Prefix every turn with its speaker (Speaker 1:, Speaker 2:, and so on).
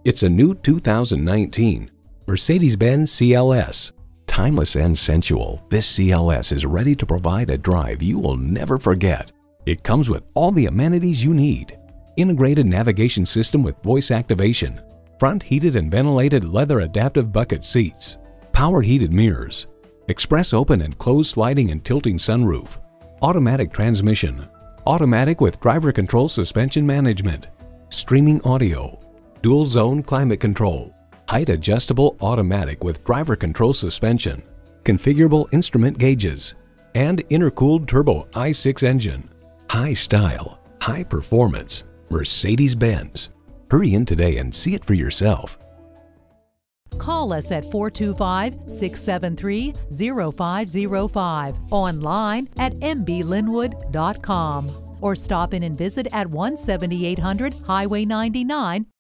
Speaker 1: It's a new 2019 Mercedes-Benz CLS. Timeless and sensual, this CLS is ready to provide a drive you will never forget. It comes with all the amenities you need. Integrated navigation system with voice activation, front heated and ventilated leather adaptive bucket seats, power heated mirrors, express open and closed sliding and tilting sunroof, automatic transmission, automatic with driver control suspension management, streaming audio, dual zone climate control, height adjustable automatic with driver control suspension, configurable instrument gauges, and intercooled turbo i6 engine. High style, high performance, Mercedes-Benz. Hurry in today and see it for yourself.
Speaker 2: Call us at 425-673-0505, online at mblinwood.com, or stop in and visit at 17800 Highway 99,